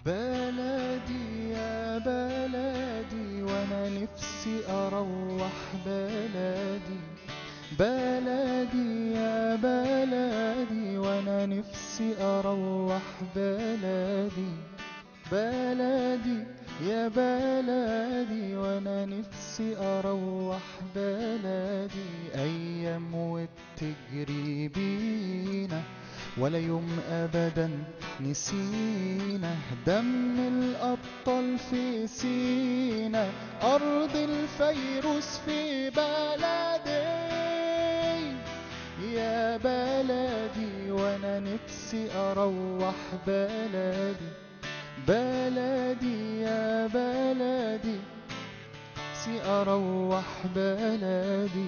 بلدي يا بلدي وانا نفسي اروح بلدي. بلدي يا بلدي وانا نفسي اروح بلدي. بلدي يا بلدي وانا نفسي اروح بلدي. ايام وبتجري بينا ولا يوم ابدا نسينا دم الابطال في سينا. ارض الفيروز في بلدي يا بلدي وانا نفسي اروح بلدي. بلدي يا بلدي نفسي اروح بلدي.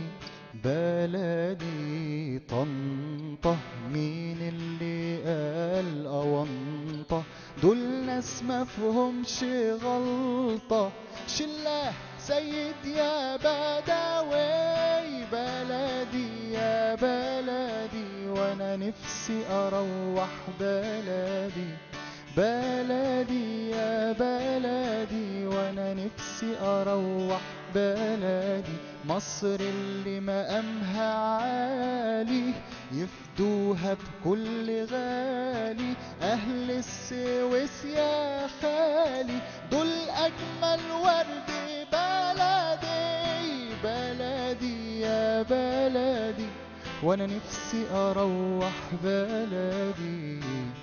بلدي طنطا مين اللي قال أونطة؟ دول ناس مفهومش غلطة. شله سيد يا بدوي. بلدي يا بلدي وانا نفسي اروح بلدي. بلدي يا بلدي وانا نفسي اروح بلدي. مصر اللي مقامها عالي يفدوها بكل غالي. اهل السويس يا خالي دول اجمل ورد. بلدي بلدي يا بلدي وانا نفسي اروح بلدي.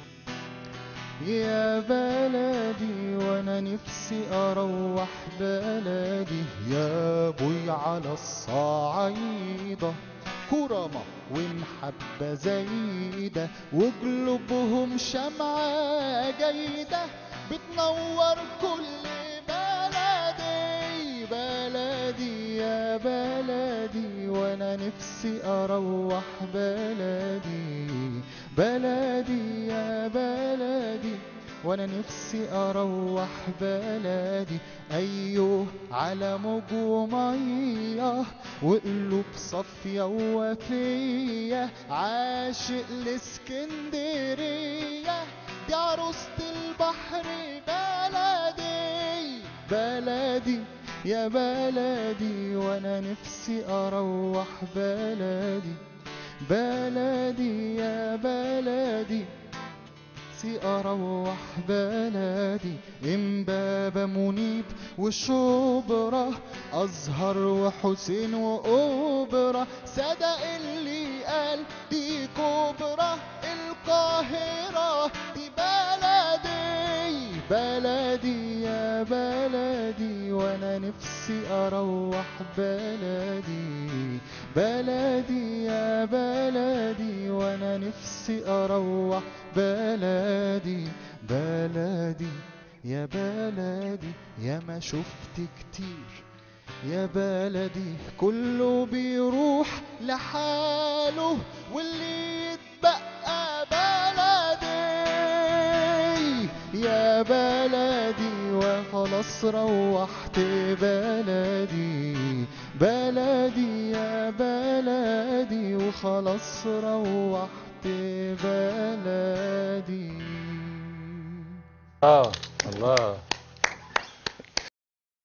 يا بلدي وانا نفسي اروح بلدي. يا بوي على الصعايدة كرمة ومحبة زايدة وقلوبهم شمعة جيدة بتنور كل بلدي. بلدي يا بلدي وانا نفسي اروح بلدي. بلدي يا بلدي وانا نفسي اروح بلدي. ايوه على موج وميه وقلوب صافيه ووفيه عاشق الاسكندريه دي عروسة البحر. بلدي بلدي يا بلدي وانا نفسي اروح بلدي. بلدي يا بلدي نفسي اروح بلدي. امبابة منيب وشبرا ازهر وحسين واوبرا صدق اللي قال دي كبرى القاهرة دي بلدي. بلدي يا بلدي وانا نفسي اروح بلدي. بلدي يا بلدي وانا نفسي اروح بلدي. بلدي يا بلدي يا ما شفت كتير يا بلدي كله بيروح لحاله واللي يتبقى بلدي. يا بلدي وخلاص روحت بلدي. بلدي يا بلدي وخلاص روحت بلدي. الله